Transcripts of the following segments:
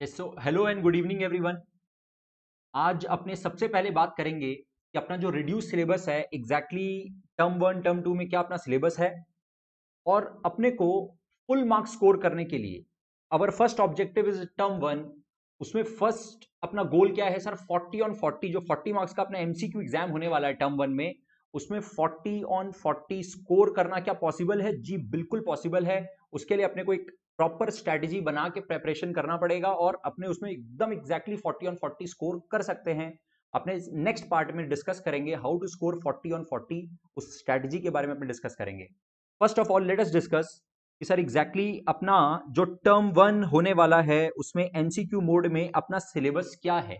Hello and good evening everyone. आज अपने सबसे पहले बात करेंगे कि अपना जो रिड्यूस सिलेबस है exactly term one term two में क्या अपना सिलेबस है और अपने को फुल मार्क्स स्कोर करने के लिए our first objective is term one. उसमें फर्स्ट अपना गोल क्या है सर? 40 ऑन 40, जो 40 मार्क्स का अपना एमसीक्यू एग्जाम होने वाला है टर्म वन में, उसमें 40 ऑन 40 स्कोर करना क्या पॉसिबल है? जी बिल्कुल पॉसिबल है। उसके लिए अपने को एक प्रॉपर स्ट्रैटेजी बना के प्रेपरेशन करना पड़ेगा और अपने उसमें एकदम एग्जैक्टली 40 ऑन 40 स्कोर कर सकते हैं। अपने नेक्स्ट पार्ट में डिस्कस करेंगे हाउ टू स्कोर 40 ऑन 40, उस स्ट्रैटेजी के बारे में अपने डिस्कस करेंगे। First of all let us discuss कि सर एग्जैक्टली अपना जो टर्म वन होने वाला है उसमें एमसीक्यू मोड में अपना सिलेबस क्या है।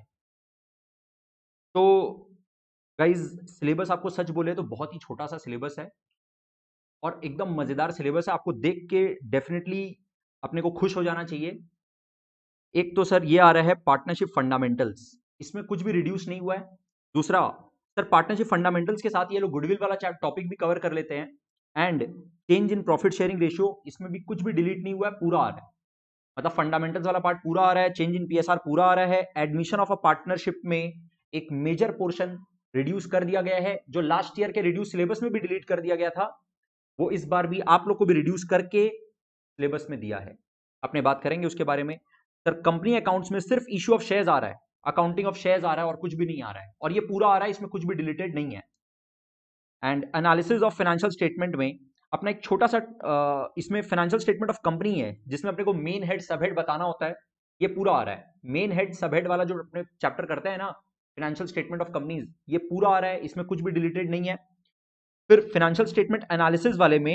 तो गाइज सिलेबस आपको सच बोले तो बहुत ही छोटा सा सिलेबस है और एकदम मजेदार सिलेबस है। आपको देख के डेफिनेटली अपने को खुश हो जाना चाहिए। एक तो सर ये आ रहा है पार्टनरशिप फंडामेंटल्स, इसमें कुछ भी रिड्यूस नहीं हुआ है। दूसरा सर पार्टनरशिप फंडामेंटल्स के साथ ये लोग गुडविल वाला टॉपिक भी कवर कर लेते हैं। And change in profit sharing ratio, इसमें भी कुछ भी डिलीट नहीं हुआ है, पूरा आ रहा है। मतलब फंडामेंटल्स वाला पार्ट पूरा आ रहा है, चेंज इन पीएसआर पूरा आ रहा है। एडमिशन ऑफ अ पार्टनरशिप में एक मेजर पोर्शन रिड्यूस कर दिया गया है, जो लास्ट ईयर के रिड्यूस सिलेबस में भी डिलीट कर दिया गया था, वो इस बार भी आप लोग को भी रिड्यूस करके सिलेबस में दिया है। अपने बात करेंगे उसके बारे में। सर कंपनी अकाउंट्स में सिर्फ इश्यू ऑफ शेयर्स आ रहा है, अकाउंटिंग ऑफ शेयर्स आ रहा है और कुछ भी नहीं आ रहा है, और ये पूरा आ रहा है, इसमें कुछ भी डिलीटेड नहीं है। And analysis of financial statement में अपना एक छोटा सा इसमें फाइनेंशियल स्टेटमेंट ऑफ कंपनी है जिसमें अपने को मेन हेड सब हेड बताना होता है, ये पूरा आ रहा है। मेन हेड सब हेड वाला जो अपने चैप्टर करते हैं ना, फाइनेंशियल स्टेटमेंट ऑफ कंपनीज, ये पूरा आ रहा है, इसमें कुछ भी डिलीटेड नहीं है। फिर फाइनेंशियल स्टेटमेंट एनालिसिस वाले में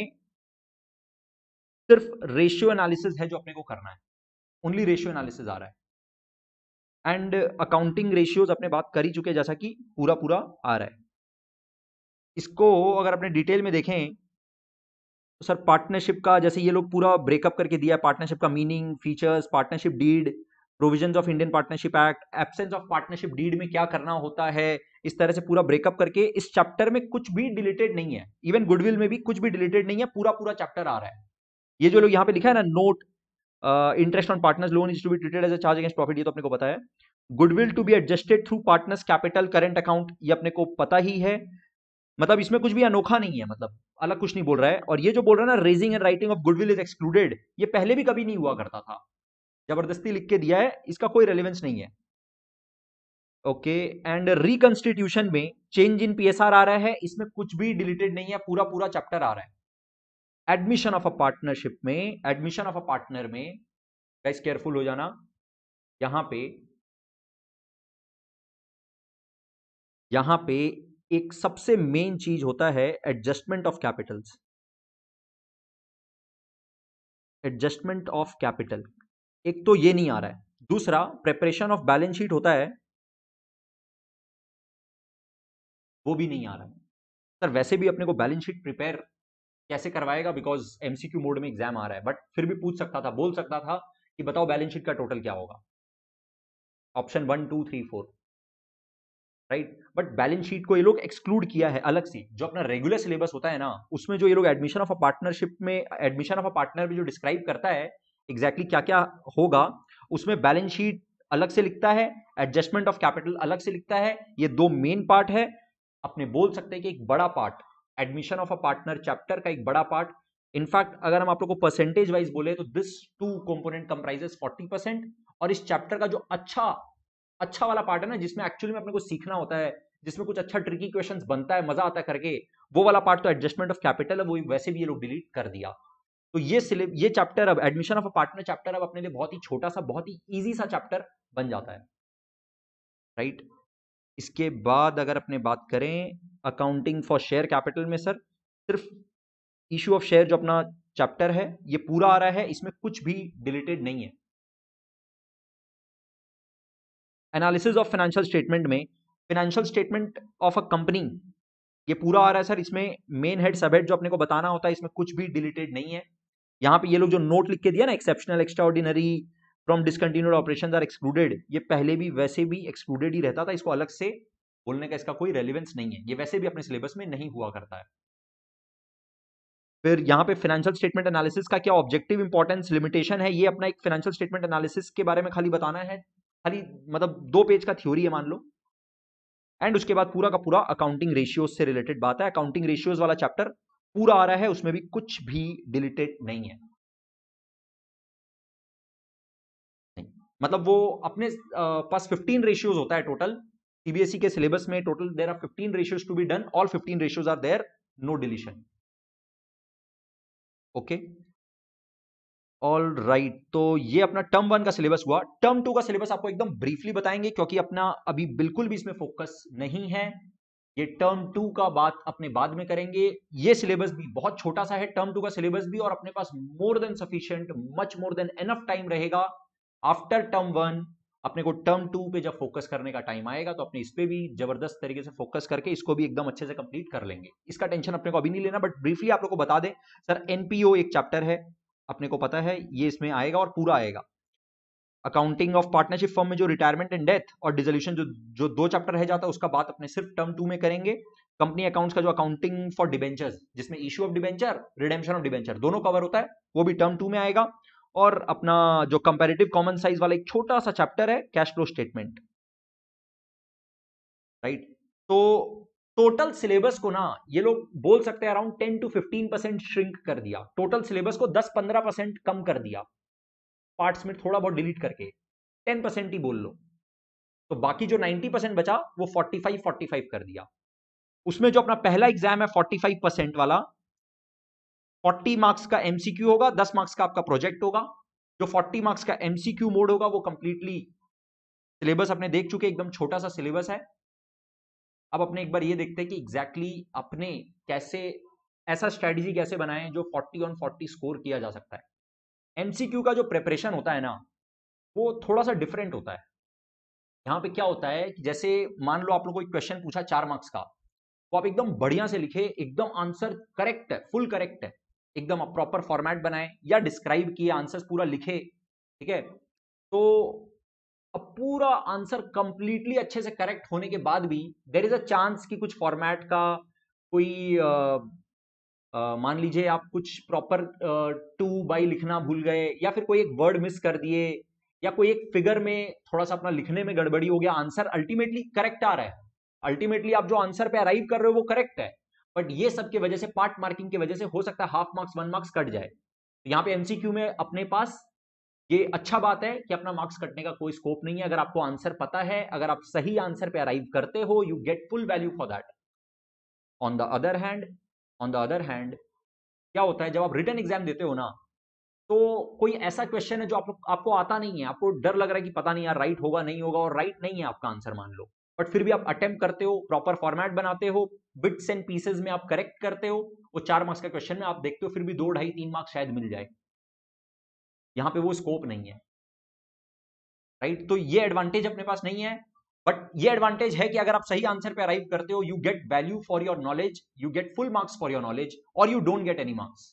सिर्फ रेशियो एनालिसिस है जो अपने को करना है, ओनली रेशियो एनालिसिस आ रहा है। एंड अकाउंटिंग रेशियोज अपने बात कर ही चुके, जैसा कि पूरा पूरा आ रहा है। इसको अगर अपने डिटेल में देखें तो सर पार्टनरशिप का जैसे ये लोग पूरा ब्रेकअप करके दिया है, पार्टनरशिप का meaning, features, partnership deed, provisions of Indian partnership act, absence of partnership deed में क्या करना होता है, इस तरह से पूरा ब्रेकअप करके इस चैप्टर में कुछ भी डिलीटेड नहीं है। इवन गुडविल में भी कुछ भी डिलीटेड नहीं है, पूरा पूरा चैप्टर आ रहा है। ये जो लोग यहाँ पे लिखा है ना, note interest on partners loan is to be treated as a charge against profit, ये तो अपने को पता है। Goodwill to be adjusted through partners capital current account, ये अपने को पता ही है। मतलब इसमें कुछ भी अनोखा नहीं है, मतलब अलग कुछ नहीं बोल रहा है। और ये जो बोल रहा है ना, raising and writing off goodwill is excluded, ये पहले भी कभी नहीं हुआ करता था, जबरदस्ती लिख के दिया है, इसका कोई रेलेवेंस नहीं है। ओके। एंड रिकंस्टिट्यूशन में चेंज इन पीएसआर आ रहा है, इसमें कुछ भी डिलीटेड नहीं है, पूरा पूरा चैप्टर आ रहा है। एडमिशन ऑफ अ पार्टनरशिप में, एडमिशन ऑफ अ पार्टनर में गाइस केयरफुल हो जाना। यहां पे एक सबसे मेन चीज होता है adjustment of capitals, adjustment of capital. एक तो ये नहीं आ रहा है, दूसरा प्रिपरेशन ऑफ बैलेंस शीट होता है, वो भी नहीं आ रहा है। सर वैसे भी अपने को बैलेंस शीट प्रिपेयर कैसे करवाएगा, बिकॉज एमसीक्यू मोड में एग्जाम आ रहा है, बट फिर भी पूछ सकता था, बोल सकता था कि बताओ बैलेंस शीट का टोटल क्या होगा, option 1 2 3 4, right. But balance sheet को ये लोग एक्सक्लूड किया है अलग से, जो अपना रेगुलर सिलेबस होता है ना, उसमें जो ये लोग एडमिशन ऑफ अ पार्टनरशिप में, एडमिशन ऑफ अ पार्टनर में जो डिस्क्राइब करता है एग्जैक्टली क्या क्या होगा, उसमें बैलेंस शीट अलग से लिखता है, एडजस्टमेंट ऑफ कैपिटल अलग से लिखता है। ये दो मेन पार्ट है। अपने बोल सकते हैं कि एक बड़ा part, admission of a partner chapter का एक बड़ा पार्ट। इनफैक्ट अगर हम आप लोग को परसेंटेज वाइज बोले तो दिस टू कंपोनेंट कंप्राइजेस 40%। और इस चैप्टर का जो अच्छा अच्छा वाला पार्ट है ना, जिसमें एक्चुअली में अपने को सीखना होता है, जिसमें कुछ अच्छा ट्रिकी क्वेश्चंस बनता है, मजा आता है करके, वो वाला पार्ट तो एडजस्टमेंट ऑफ कैपिटल है, वो वैसे भी ये लोग डिलीट कर दिया। तो ये चैप्टर अब admission of a partner chapter अब अपने लिए बहुत ही छोटा सा, बहुत ही इजी सा चैप्टर बन जाता है, राइट। इसके बाद अगर अपने बात करें अकाउंटिंग फॉर शेयर कैपिटल में, सर सिर्फ इशू ऑफ शेयर जो अपना चैप्टर है ये पूरा आ रहा है, इसमें कुछ भी डिलीटेड नहीं है। एनालिसिस ऑफ फाइनेंशियल स्टेटमेंट में financial statement of a company, ये पूरा आ रहा है सर, इसमें मेन हेड सब हेड जो अपने को बताना होता है, इसमें कुछ भी डिलीटेड नहीं है। यहाँ पे ये लोग जो नोट लिख के दिया ना, exceptional, extraordinary, from discontinued operations are excluded, ये पहले भी वैसे भी एक्सक्लूडेड ही रहता था, इसको अलग से बोलने का इसका कोई रेलेवेंस नहीं है, ये वैसे भी अपने सिलेबस में नहीं हुआ करता है। फिर यहाँ पे फाइनेंशियल स्टेटमेंट एनालिसिस का क्या ऑब्जेक्टिव इंपॉर्टेंस लिमिटेशन है, ये अपना एक फाइनेंशियल स्टेटमेंट एनालिसिस के बारे में खाली बताना है, खाली मतलब 2 पेज का थ्योरी है मान लो। एंड उसके बाद पूरा का पूरा अकाउंटिंग रेशियोज से रिलेटेड बात है। अकाउंटिंग रेशियोज वाला चैप्टर पूरा आ रहा है, उसमें भी कुछ भी डिलीटेड नहीं है। नहीं, मतलब वो अपने पास 15 रेशियोज होता है टोटल, सीबीएसई के सिलेबस में total there are 15 ratios to be done, all 15 ratios are there, no deletion. Okay, all right, तो ये अपना टर्म 1 का सिलेबस हुआ। टर्म 2 का सिलेबस आपको एकदम ब्रीफली बताएंगे क्योंकि अपना अभी बिल्कुल भी इसमें फोकस नहीं है। ये टर्म 2 का बात अपने बाद में करेंगे। ये सिलेबस भी बहुत छोटा सा है, टर्म 2 का सिलेबस भी, और अपने पास more than sufficient, much more than enough time रहेगा आफ्टर टर्म 1। अपने को टर्म 2 पे जब फोकस करने का टाइम आएगा तो अपने इस पे भी जबरदस्त तरीके से फोकस करके इसको भी एकदम अच्छे से कंप्लीट कर लेंगे। इसका टेंशन अपने को अभी नहीं लेना, बट ब्रीफली आप लोग को बता दें, सर एनपीओ एक चैप्टर है, अपने को पता है ये इसमें आएगा और पूरा आएगा। अकाउंटिंग ऑफ पार्टनरशिप फर्म में जो रिटायरमेंट एंड डेथ और डिसोल्यूशन जो 2 चैप्टर रह जाता है, उसका बात अपने सिर्फ टर्म 2 में करेंगे। कंपनी अकाउंट्स का जो अकाउंटिंग फॉर डिबेंचर्स, जिसमें issue of debenture, redemption of debenture दोनों कवर होता है, वो भी टर्म 2 में आएगा। और अपना जो कंपैरेटिव कॉमन साइज वाला एक छोटा सा चैप्टर है, कैश फ्लो स्टेटमेंट, राइट। तो टोटल सिलेबस को ना ये लोग बोल सकते हैं अराउंड 10 to 15% श्रिंक कर दिया, टोटल सिलेबस को 10-15% कम कर दिया, पार्ट्स में थोड़ा बहुत डिलीट करके 10% ही बोल लो, तो बाकी जो 90% बचा वो 45 कर दिया। उसमें जो अपना पहला एग्जाम है 45% वाला, 40 मार्क्स का एमसीक्यू होगा, 10 मार्क्स का आपका प्रोजेक्ट होगा। जो 40 मार्क्स का एमसीक्यू मोड होगा वो कंप्लीटली सिलेबस अपने देख चुके, एकदम छोटा सा सिलेबस है। अब अपने एक बार ये देखते हैं कि एग्जैक्टली अपने कैसे ऐसा स्ट्रेटजी कैसे बनाएं जो 40 on 40 स्कोर किया जा सकता है। एमसीक्यू का जो प्रिपरेशन होता है ना, वो थोड़ा सा डिफरेंट होता है। यहाँ पे क्या होता है कि जैसे मान लो आप लोग को एक क्वेश्चन पूछा 4 मार्क्स का, वो आप एकदम बढ़िया से लिखे, एकदम आंसर करेक्ट है, फुल करेक्ट है, एकदम आप प्रॉपर फॉर्मेट बनाए या डिस्क्राइब किए आंसर्स पूरा लिखे, ठीक है। तो अब पूरा आंसर कंप्लीटली अच्छे से करेक्ट होने के बाद भी देयर इज अ चांस कि कुछ फॉर्मेट का कोई मान लीजिए आप कुछ प्रॉपर टू बाई लिखना भूल गए, या फिर कोई एक वर्ड मिस कर दिए, या कोई एक फिगर में थोड़ा सा अपना लिखने में गड़बड़ी हो गया, आंसर अल्टीमेटली करेक्ट आ रहा है, अल्टीमेटली आप जो आंसर पे अराइव कर रहे हो वो करेक्ट है, बट ये सब की वजह से, पार्ट मार्किंग की वजह से हो सकता है हाफ मार्क्स 1 मार्क्स कट जाए। तो यहाँ पे एमसीक्यू में अपने पास ये अच्छा बात है कि अपना मार्क्स कटने का कोई स्कोप नहीं है, अगर आपको आंसर पता है, अगर आप सही आंसर पे अराइव करते हो, you get full value for that. On the other hand, क्या होता है जब आप रिटन एग्जाम देते हो ना, तो कोई ऐसा क्वेश्चन है जो आपको आता नहीं है, आपको डर लग रहा है कि पता नहीं यार राइट होगा नहीं होगा, और राइट नहीं है आपका आंसर मान लो, बट फिर भी आप अटेम्प्ट करते हो, प्रॉपर फॉर्मेट बनाते हो, बिट्स एंड पीसेस में आप करेक्ट करते हो, वो 4 मार्क्स का क्वेश्चन में आप देखते हो फिर भी 2, 2.5, 3 मार्क्स शायद मिल जाए, यहां पे वो स्कोप नहीं है, राइट। तो ये एडवांटेज अपने पास नहीं है, बट ये एडवांटेज है कि अगर आप सही आंसर पे अराइव करते हो, you get value for your knowledge, you get full marks for your knowledge, और you don't get any marks,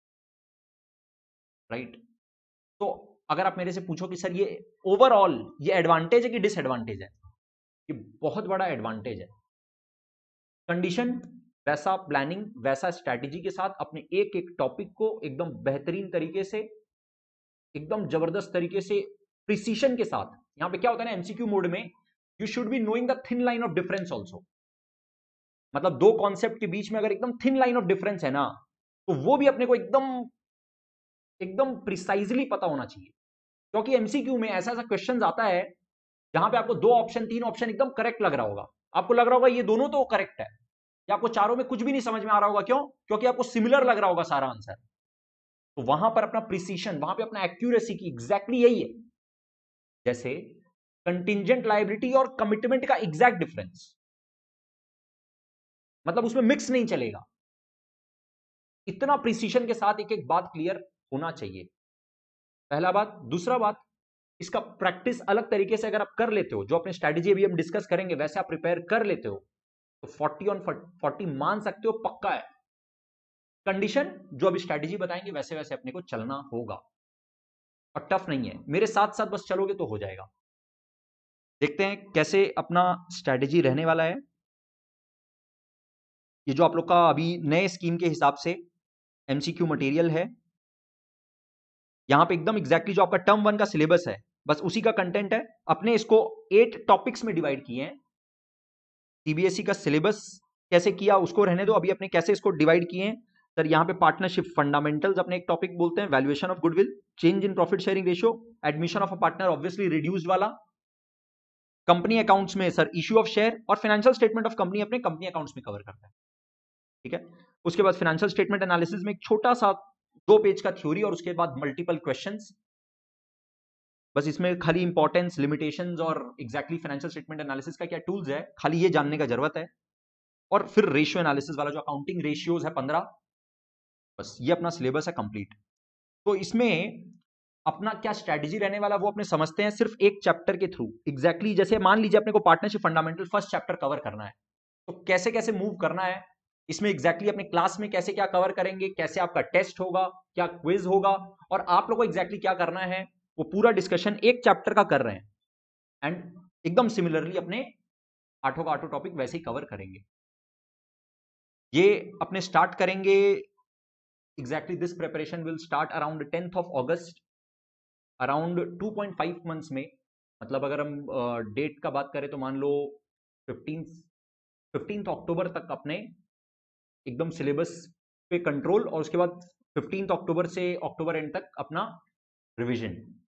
right. तो अगर आप मेरे से पूछो कि सर ये ओवरऑल ये एडवांटेज है कि डिसएडवांटेज है, ये बहुत बड़ा एडवांटेज है। कंडीशन वैसा प्लानिंग, वैसा स्ट्रैटेजी के साथ अपने एक एक टॉपिक को एकदम बेहतरीन तरीके से, एकदम जबरदस्त तरीके से, प्रिसीशन के साथ। यहां पे क्या होता है ना एमसीक्यू मोड में, you should be knowing the thin line of difference also, मतलब 2 कॉन्सेप्ट के बीच में अगर एकदम थिन लाइन ऑफ डिफरेंस है ना, तो वो भी अपने को एकदम एकदम प्रिसाइजली पता होना चाहिए, क्योंकि एमसीक्यू में ऐसा ऐसा क्वेश्चन आता है जहां पे आपको 2 ऑप्शन 3 ऑप्शन एकदम करेक्ट लग रहा होगा, आपको लग रहा होगा ये दोनों तो करेक्ट है, या आपको चारों में कुछ भी नहीं समझ में आ रहा होगा, क्यों? क्योंकि आपको सिमिलर लग रहा होगा सारा आंसर। तो वहां पर अपना प्रिसीशन, वहां पे अपना एक्यूरेसी की एग्जैक्टली यही है। जैसे कंटिंजेंट लायबिलिटी और कमिटमेंट का एग्जैक्ट डिफरेंस, मतलब उसमें मिक्स नहीं चलेगा, इतना प्रिसीशन के साथ एक एक बात क्लियर होना चाहिए, पहला बात। दूसरा बात, इसका प्रैक्टिस अलग तरीके से अगर आप कर लेते हो, जो अपने स्ट्रेटेजी अभी हम डिस्कस करेंगे वैसे आप प्रिपेयर कर लेते हो, तो 40 on 40 मान सकते हो, पक्का है। कंडीशन जो अभी स्ट्रेटेजी बताएंगे वैसे वैसे अपने को चलना होगा, और टफ नहीं है, मेरे साथ साथ बस चलोगे तो हो जाएगा। देखते हैं कैसे अपना स्ट्रेटेजी रहने वाला है। ये जो आप लोग का अभी नए स्कीम के हिसाब से एमसीक्यू मटेरियल है। यहां पे एकदम एग्जैक्टली जो आपका टर्म 1 का सिलेबस है बस उसी का कंटेंट है। अपने इसको 8 टॉपिक्स में डिवाइड किए हैं। सीबीएसई का सिलेबस कैसे किया उसको रहने दो, अभी अपने कैसे इसको डिवाइड किए हैं। सर यहाँ पे पार्टनरशिप फंडामेंटल्स अपने एक टॉपिक बोलते हैं, valuation of goodwill, change in profit sharing ratio, admission of a partner obviously reduced वाला, कंपनी अकाउंट्स में सर इश्यू ऑफ शेयर और फाइनेंशियल स्टेटमेंट ऑफ कंपनी अपने कंपनी अकाउंट्स में कवर करता है। ठीक है, उसके बाद फाइनेंशियल स्टेटमेंट एनालिसिस में एक छोटा सा 2 पेज का थ्योरी और उसके बाद मल्टीपल क्वेश्चंस। बस इसमें खाली इंपॉर्टेंस, लिमिटेशंस और एग्जैक्टली फाइनेंशियल स्टेटमेंट एनालिसिस का क्या टूल्स है खाली ये जानने का जरूरत है। और फिर रेशियो एनालिसिस वाला जो अकाउंटिंग रेशियोज है 15, बस ये अपना सिलेबस है कंप्लीट। तो इसमें अपना क्या स्ट्रेटजी रहने वाला वो अपने समझते हैं सिर्फ एक चैप्टर के थ्रू। एग्जैक्टली जैसे मान लीजिए अपने को partnership fundamental first chapter cover करना है, तो कैसे कैसे मूव करना है इसमें, एग्जैक्टली अपने क्लास में कैसे क्या कवर करेंगे, कैसे आपका टेस्ट होगा, क्या क्विज होगा और आप लोगों को एग्जैक्टली क्या करना है, वो पूरा डिस्कशन एक चैप्टर का कर रहे हैं। एंड एकदम सिमिलरली अपने 8 का 8 टॉपिक वैसे ही कवर करेंगे। ये अपने स्टार्ट करेंगे exactly this preparation will start around 10th of August, around 2.5 months में। मतलब अगर हम डेट का बात करें तो मान लो 15th अक्टूबर तक अपने एकदम सिलेबस पे कंट्रोल और उसके बाद 15th अक्टूबर से अक्टूबर एंड तक अपना revision,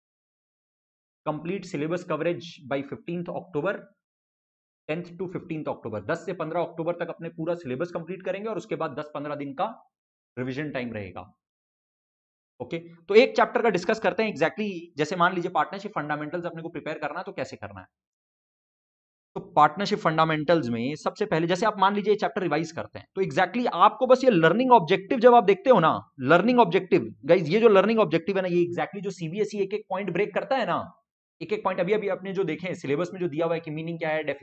complete syllabus coverage by 15th October, 10th to 15th October, 10 से 15 अक्टूबर तक अपने पूरा सिलेबस कंप्लीट करेंगे और उसके बाद 10-15 दिन का रिवीजन टाइम रहेगा। ओके, तो एक चैप्टर का डिस्कस करते हैं एग्जैक्टली। जैसे मान लीजिए पार्टनरशिप फंडामेंटल्स अपने को प्रिपेयर करना है तो कैसे करना है। तो पार्टनरशिप फंडामेंटल्स में सबसे पहले जैसे आप मान लीजिए चैप्टर रिवाइज करते हैं तो एग्जैक्टली आपको बस ये लर्निंग ऑब्जेक्टिव जब आप देखते हो ना, लर्निंग ऑब्जेक्टिव गाइज, ये जो लर्निंग ऑब्जेक्टिव है ना, ये एग्जैक्टली जो सीबीएसई एक एक पॉइंट ब्रेक करता है ना, एक एक पॉइंट अभी अभी अपने जो देखे सिलेबस में जो दिया हुआ है कि मीनिंग क्या है,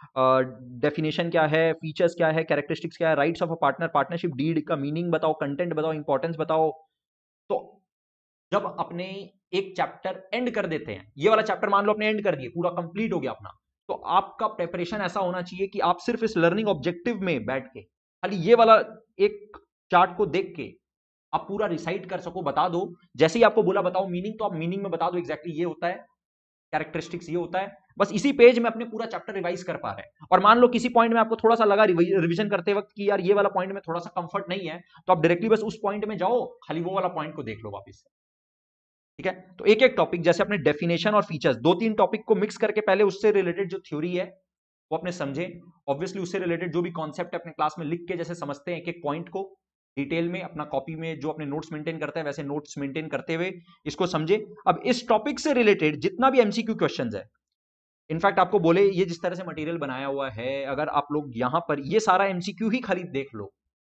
डेफिनेशन क्या है, फीचर्स क्या है, कैरेक्टरिस्टिक्स क्या है, rights of a partner, partnership deed का मीनिंग बताओ, कंटेंट बताओ, इंपॉर्टेंस बताओ। तो जब अपने एक चैप्टर एंड कर देते हैं, ये वाला चैप्टर मान लो अपने एंड कर दिए, पूरा कंप्लीट हो गया अपना, तो आपका प्रेपरेशन ऐसा होना चाहिए कि आप सिर्फ इस लर्निंग ऑब्जेक्टिव में बैठ के खाली ये वाला एक चार्ट को देख के आप पूरा रिसाइट कर सको, बता दो। जैसे ही आपको बोला बताओ मीनिंग, तो आप मीनिंग में बता दो एग्जैक्टली ये होता है, कैरेक्टरिस्टिक्स ये होता है। बस इसी पेज में अपने पूरा चैप्टर रिवाइज कर पा रहे हैं। और मान लो किसी पॉइंट में आपको थोड़ा सा लगा रिवीजन करते वक्त कि यार ये वाला पॉइंट में थोड़ा सा कंफर्ट नहीं है, तो आप डायरेक्टली बस उस पॉइंट में जाओ, खाली वो वाला पॉइंट को देख लो वापस से। ठीक है, तो एक एक टॉपिक जैसे अपने डेफिनेशन और फीचर्स 2-3 टॉपिक को मिक्स करके पहले उससे रिलेटेड जो थ्योरी है वो अपने समझे। ऑब्वियसली उससे रिलेटेड जो भी कॉन्सेप्ट है अपने क्लास में लिख के जैसे समझते हैं एक एक पॉइंट को डिटेल में, अपना कॉपी में जो अपने नोट्स मेंटेन करता है वैसे नोट्स मेंटेन करते हुए इसको समझे। अब इस टॉपिक से रिलेटेड जितना भी एमसीक्यू क्वेश्चंस है, इनफैक्ट आपको बोले ये जिस तरह से मटेरियल बनाया हुआ है, अगर आप लोग यहां पर ये सारा एमसीक्यू ही खाली देख लो,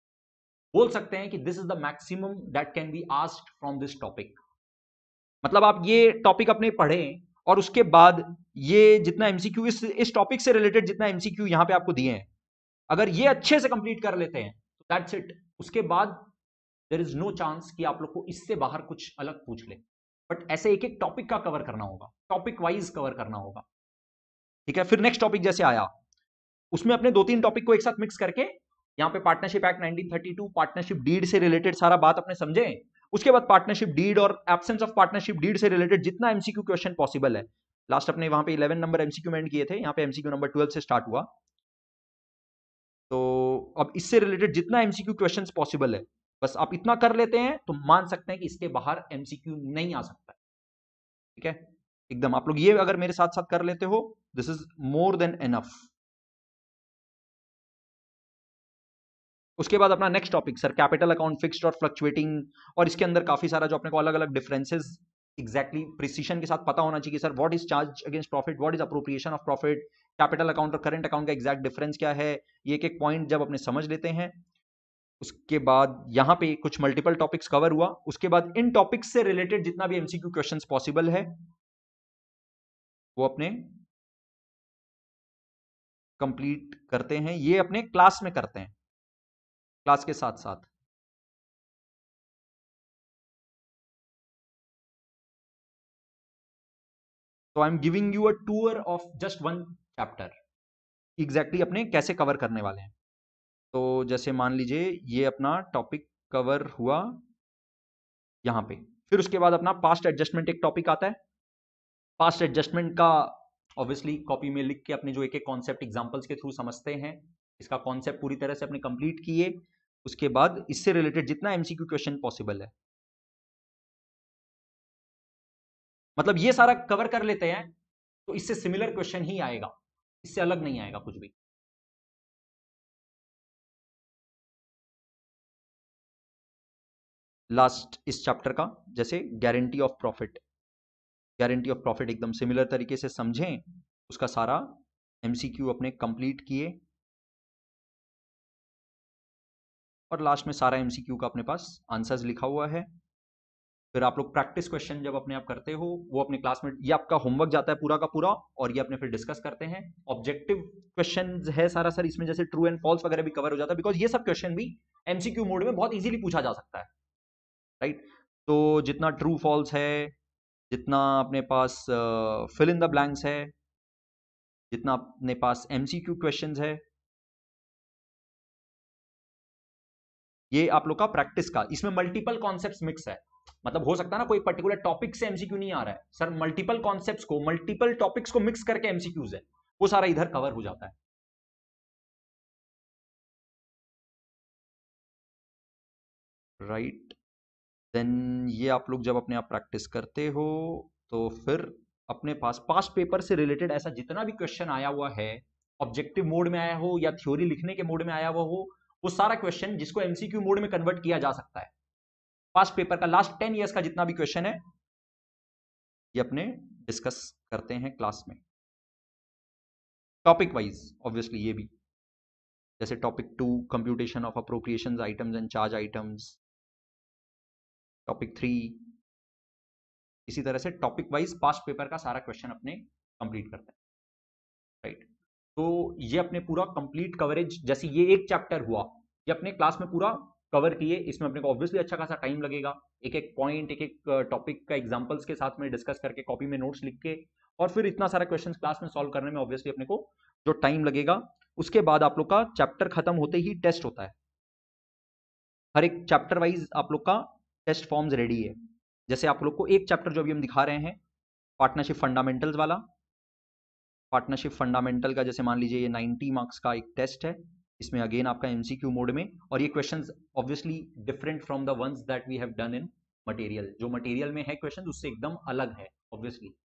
बोल सकते हैं कि this is the maximum that can be asked from this topic. मतलब आप ये टॉपिक अपने पढ़ें और उसके बाद ये जितना एमसीक्यू इस टॉपिक से रिलेटेड जितना एमसीक्यू यहां पे आपको दिए हैं, अगर ये अच्छे से कंप्लीट कर लेते हैं तो दैट्स इट। उसके बाद देयर इज नो चांस कि आप लोग को इससे बाहर कुछ अलग पूछ ले। बट ऐसे एक एक टॉपिक का कवर करना होगा, टॉपिक वाइज कवर करना होगा। ठीक है, फिर नेक्स्ट टॉपिक जैसे आया उसमें अपने 2-3 टॉपिक को एक साथ मिक्स करके यहाँ पे पार्टनरशिप एक्ट 1932, पार्टनरशिप डीड से रिलेटेड सारा बात अपने समझे। उसके बाद पार्टनरशिप डीड और एब्सेंस ऑफ पार्टनरशिप डीड से रिलेटेड जितना एमसीक्यू क्वेश्चन पॉसिबल है, लास्ट अपने वहां पे 11 नंबर एमसीक्यू में एंड किए थे, यहाँ पे एमसीक्यू नंबर 12 से स्टार्ट हुआ। तो अब इससे रिलेटेड जितना एमसीक्यू क्वेश्चंस पॉसिबल है बस आप इतना कर लेते हैं तो मान सकते हैं कि इसके बाहर एमसीक्यू नहीं आ सकता। ठीक है, एकदम आप लोग ये अगर मेरे साथ साथ कर लेते हो, this is more than enough. उसके बाद अपना next topic sir capital account, fixed और फ्लक्चुएटिंग, और इसके अंदर काफी सारा जो अपने को अलग अलग डिफरेंसेस एग्जैक्टली प्रिसीशन के साथ पता होना चाहिए sir what is charge against profit, what is appropriation of profit, capital account और करंट अकाउंट का एग्जैक्ट डिफरेंस क्या है, ये एक एक पॉइंट जब अपने समझ लेते हैं। उसके बाद यहाँ पे कुछ मल्टीपल टॉपिक्स कवर हुआ। उसके बाद इन टॉपिक्स से रिलेटेड जितना भी एमसीक्यू क्वेश्चंस पॉसिबल है वो अपने कंप्लीट करते हैं, ये अपने क्लास में करते हैं, क्लास के साथ साथ। तो I am giving you a tour of just one chapter, exactly अपने कैसे कवर करने वाले हैं। तो जैसे मान लीजिए ये अपना टॉपिक कवर हुआ यहां पे। फिर उसके बाद अपना पास्ट एडजस्टमेंट एक टॉपिक आता है। पास्ट एडजस्टमेंट का ऑब्वियसली कॉपी में लिख के अपने जो एक एक कॉन्सेप्ट एग्जांपल्स के थ्रू समझते हैं, इसका कॉन्सेप्ट पूरी तरह से अपने कंप्लीट किए। उसके बाद इससे रिलेटेड जितना एमसीक्यू क्वेश्चन पॉसिबल है, मतलब ये सारा कवर कर लेते हैं तो इससे सिमिलर क्वेश्चन ही आएगा, इससे अलग नहीं आएगा कुछ भी। लास्ट इस चैप्टर का जैसे guarantee of profit, guarantee of profit एकदम सिमिलर तरीके से समझें, उसका सारा एमसीक्यू अपने कंप्लीट किए और लास्ट में सारा एमसीक्यू का अपने पास आंसर्स लिखा हुआ है। फिर आप लोग प्रैक्टिस क्वेश्चन जब अपने आप करते हो वो अपने क्लास में, ये आपका होमवर्क जाता है पूरा का पूरा और ये अपने फिर डिस्कस करते हैं। ऑब्जेक्टिव क्वेश्चन है सारा सर, इसमें जैसे ट्रू एंड फॉल्स वगैरह भी कवर हो जाता है, बिकॉज ये सब क्वेश्चन भी एमसीक्यू मोड में बहुत इजीली पूछा जा सकता है, राइट। तो जितना ट्रू फॉल्स है, जितना अपने पास फिल इन द ब्लैंक्स है, जितना अपने पास एमसीक्यू क्वेश्चंस है, ये आप लोग का प्रैक्टिस का, इसमें मल्टीपल कॉन्सेप्ट्स मिक्स है। मतलब हो सकता है ना कोई पर्टिकुलर टॉपिक से एमसीक्यू नहीं आ रहा है सर, मल्टीपल कॉन्सेप्ट्स को, मल्टीपल टॉपिक्स को मिक्स करके एमसीक्यूज है, वो सारा इधर कवर हो जाता है, राइट। देन ये आप लोग जब अपने आप प्रैक्टिस करते हो तो फिर अपने पास पास्ट पेपर से रिलेटेड ऐसा जितना भी क्वेश्चन आया हुआ है, ऑब्जेक्टिव मोड में आया हो या थ्योरी लिखने के मोड में आया हुआ हो, वो सारा क्वेश्चन जिसको एमसीक्यू मोड में कन्वर्ट किया जा सकता है, पास्ट पेपर का लास्ट 10 ईयर्स का जितना भी क्वेश्चन है, ये अपने डिस्कस करते हैं क्लास में टॉपिक वाइज। ऑब्वियसली ये भी जैसे topic 2 computation of appropriations items and charge items, topic 3 इसी तरह से टॉपिक वाइज पास्ट पेपर का सारा क्वेश्चन अपने कंप्लीट करते हैं, राइट। तो ये अपने पूरा कंप्लीट कवरेज, जैसे ये एक चैप्टर हुआ, ये अपने क्लास में पूरा कवर किए। इसमें अपने को ऑब्वियसली अच्छा खासा टाइम लगेगा, एक एक पॉइंट, एक एक टॉपिक का एग्जांपल्स के साथ में डिस्कस करके कॉपी में नोट्स लिख के, और फिर इतना सारा क्वेश्चंस क्लास में सॉल्व करने में ऑब्वियसली अपने को जो टाइम लगेगा। उसके बाद आप लोग का चैप्टर खत्म होते ही टेस्ट होता है, हर एक चैप्टर वाइज आप लोग का टेस्ट फॉर्म्स रेडी है। जैसे आप लोग को एक चैप्टर जो अभी हम दिखा रहे हैं पार्टनरशिप फंडामेंटल्स वाला, पार्टनरशिप फंडामेंटल का जैसे मान लीजिए ये 90 मार्क्स का एक टेस्ट है, इसमें अगेन आपका एमसीक्यू मोड में, और ये questions obviously different from the ones that we have done in material, जो मटेरियल में है क्वेश्चन उससे एकदम अलग है ऑब्वियसली।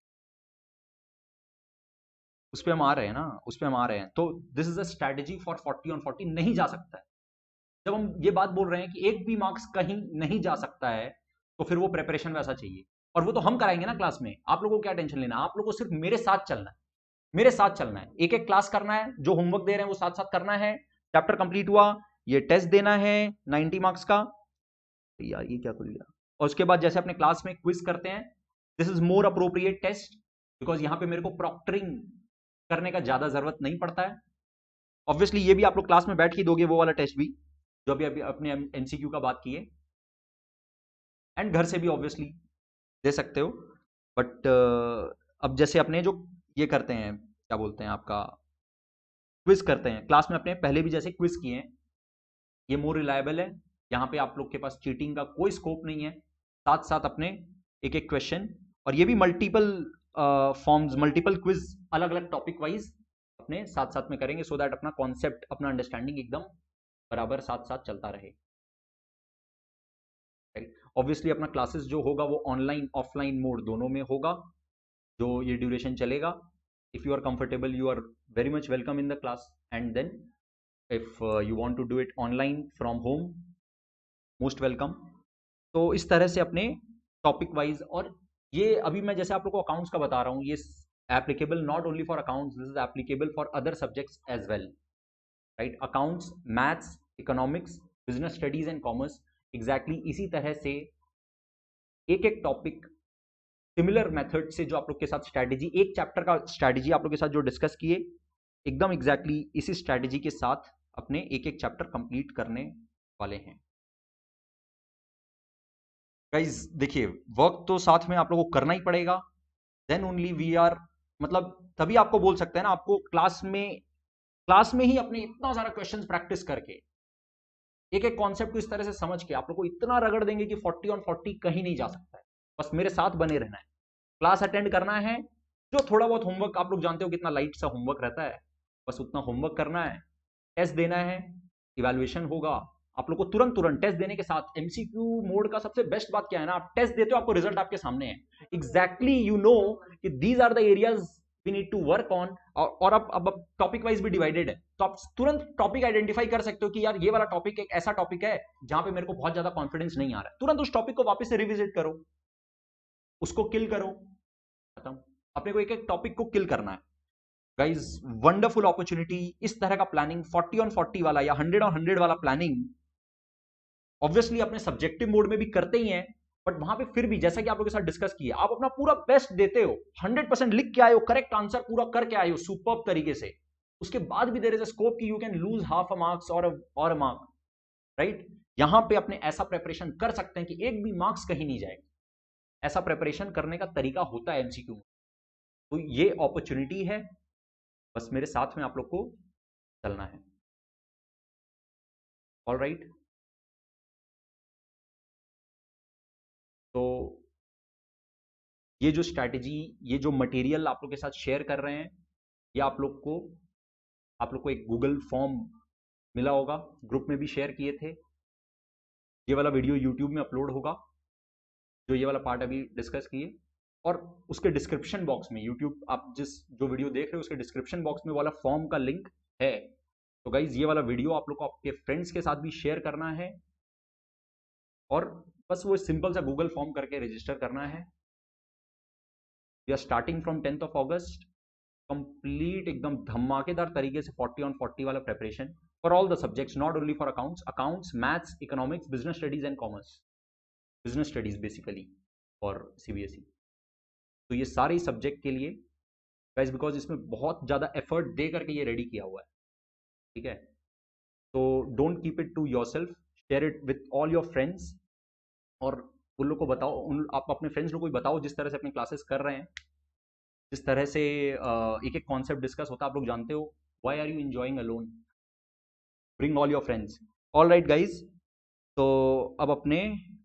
उस पर हम आ रहे हैं ना, उस पर हम आ रहे हैं। तो this is a strategy for 40 on 40 नहीं जा सकता है। जब हम ये बात बोल रहे हैं कि एक भी मार्क्स कहीं नहीं जा सकता है, तो फिर वो प्रिपरेशन वैसा चाहिए, और वो तो हम कराएंगे ना क्लास में। आप लोगों को क्या टेंशन लेना, आप लोगों को सिर्फ मेरे साथ चलना है, मेरे साथ चलना है, एक एक क्लास करना है, जो होमवर्क दे रहे हैं वो साथ साथ करना है। चैप्टर कंप्लीट हुआ, ये टेस्ट देना है 90 मार्क्स का, यार ये क्या कर लिया। और उसके बाद जैसे अपने क्लास में क्विज करते हैं, this is more appropriate test, because यहां पे मेरे को प्रॉक्टरिंग करने का ज्यादा जरूरत नहीं पड़ता है। ऑब्वियसली ये भी आप लोग क्लास में बैठ के दोगे, वो वाला टेस्ट भी जो अभी अभी अपने एमसीक्यू का बात किए, एंड घर से भी ऑब्वियसली दे सकते हो। बट अब जैसे अपने जो ये करते हैं, क्या बोलते हैं आपका, क्विज करते हैं क्लास में, अपने पहले भी जैसे क्विज किए हैं, ये मोर रिलायबल है। यहाँ पे आप लोग के पास चीटिंग का कोई स्कोप नहीं है, साथ साथ अपने एक एक क्वेश्चन, और ये भी मल्टीपल फॉर्म्स, मल्टीपल क्विज अलग अलग टॉपिक वाइज अपने साथ साथ में करेंगे, सो दैट अपना कॉन्सेप्ट, अपना अंडरस्टैंडिंग एकदम बराबर साथ साथ चलता रहे, राइट। ऑब्वियसली अपना क्लासेस जो होगा वो ऑनलाइन ऑफलाइन मोड दोनों में होगा, जो ये ड्यूरेशन चलेगा। If you are comfortable, you are very much welcome in the class, and then if you want to do it online from home, most welcome. तो इस तरह से अपने टॉपिक वाइज, और ये अभी मैं जैसे आप लोग को अकाउंट्स का बता रहा हूँ, ये applicable not only for accounts, this is applicable for other subjects as well, right. Accounts, maths, economics, business studies and commerce, exactly इसी तरह से एक एक टॉपिक सिमिलर मेथड से जो आप लोग के साथ स्ट्रैटेजी, एक चैप्टर का स्ट्रैटेजी आप लोग के साथ जो डिस्कस किए, एकदम एग्जैक्टली इसी स्ट्रैटेजी के साथ अपने एक एक चैप्टर कंप्लीट करने वाले हैं। गाइज देखिए, वर्क तो साथ में आप लोगों को करना ही पड़ेगा, देन ओनली वी आर, मतलब तभी आपको बोल सकते हैं ना, आपको क्लास में ही अपने इतना सारा क्वेश्चंस प्रैक्टिस करके एक एक कॉन्सेप्ट को इस तरह से समझ के आप लोग को इतना रगड़ देंगे कि 40 ऑन 40 कहीं नहीं जा सकता है। बस मेरे साथ बने रहना है, क्लास अटेंड करना है, जो थोड़ा बहुत होमवर्क आप लोग जानते हो कितना लाइट सा होमवर्क रहता है, बस उतना होमवर्क करना है, टेस्ट देना है, इवैल्यूएशन होगा। आप लोग को तुरंत तुरंत टेस्ट देने के साथ एमसीक्यू मोड का सबसे बेस्ट बात क्या है ना, आप टेस्ट देते हो आपको रिजल्ट आपके सामने है, एग्जैक्टली यू नो कि these are the areas we need to work on. और अब टॉपिक वाइज भी डिवाइडेड है, तो आप तुरंत टॉपिक आइडेंटिफाई कर सकते हो कि यार ये वाला टॉपिक एक ऐसा टॉपिक है जहां पे मेरे को बहुत ज्यादा कॉन्फिडेंस नहीं आ रहा है, तुरंत उस टॉपिक को वापस से रिविजिट करो, उसको किल करो, खत्म। अपने को एक एक टॉपिक को किल करना है गाइज। वंडरफुल अपॉर्चुनिटी, इस तरह का प्लानिंग 40 ऑन 40 वाला या 100 ऑन 100 वाला प्लानिंग ऑब्वियसली अपने सब्जेक्टिव मोड में भी करते ही हैं, बट वहां पे फिर भी जैसा कि आप लोगों के साथ डिस्कस किया, आप अपना पूरा बेस्ट देते हो, 100% लिख के आए हो, करेक्ट आंसर पूरा करके आए हो सुपर्ब तरीके से, उसके बाद भी देयर इज अ स्कोप कि you can lose half a marks और अ मार्क, राइट। यहां पे अपने ऐसा प्रेपरेशन कर सकते हैं कि एक भी मार्क्स कहीं नहीं जाएगा, ऐसा प्रेपरेशन करने का तरीका होता है एमसीक्यू में। तो ये अपॉर्चुनिटी है, बस मेरे साथ में आप लोग को चलना है। ऑल राइट, तो ये जो स्ट्रैटेजी, ये जो मटेरियल आप लोग के साथ शेयर कर रहे हैं, ये आप लोग को एक गूगल फॉर्म मिला होगा, ग्रुप में भी शेयर किए थे। ये वाला वीडियो यूट्यूब में अपलोड होगा, जो ये वाला पार्ट अभी डिस्कस किए, और उसके डिस्क्रिप्शन बॉक्स में, यूट्यूब आप जो वीडियो देख रहे हो उसके डिस्क्रिप्शन बॉक्स में वाला फॉर्म का लिंक है। तो गाइज ये वाला वीडियो आप लोग को आपके फ्रेंड्स के साथ भी शेयर करना है, और बस वो सिंपल सा गूगल फॉर्म करके रजिस्टर करना है। We are starting from 10th of August, complete एकदम धमाकेदार तरीके से 40 ऑन 40 वाला preparation for all the subjects, not only for accounts, maths, economics, business studies and commerce, business studies basically और सीबीएसई। तो ये सारे सब्जेक्ट के लिए गाइस, बिकॉज इसमें बहुत ज्यादा एफर्ट दे करके ये रेडी किया हुआ है, ठीक है। तो don't keep it to yourself, share it with all your friends, और उन लोग को बताओ, आप अपने फ्रेंड्स लोग को बताओ जिस तरह से अपनी क्लासेस कर रहे हैं, जिस तरह से एक एक कॉन्सेप्ट डिस्कस होता है, आप लोग जानते हो, why are you enjoying alone, bring all your friends. All right guys, तो अब अपने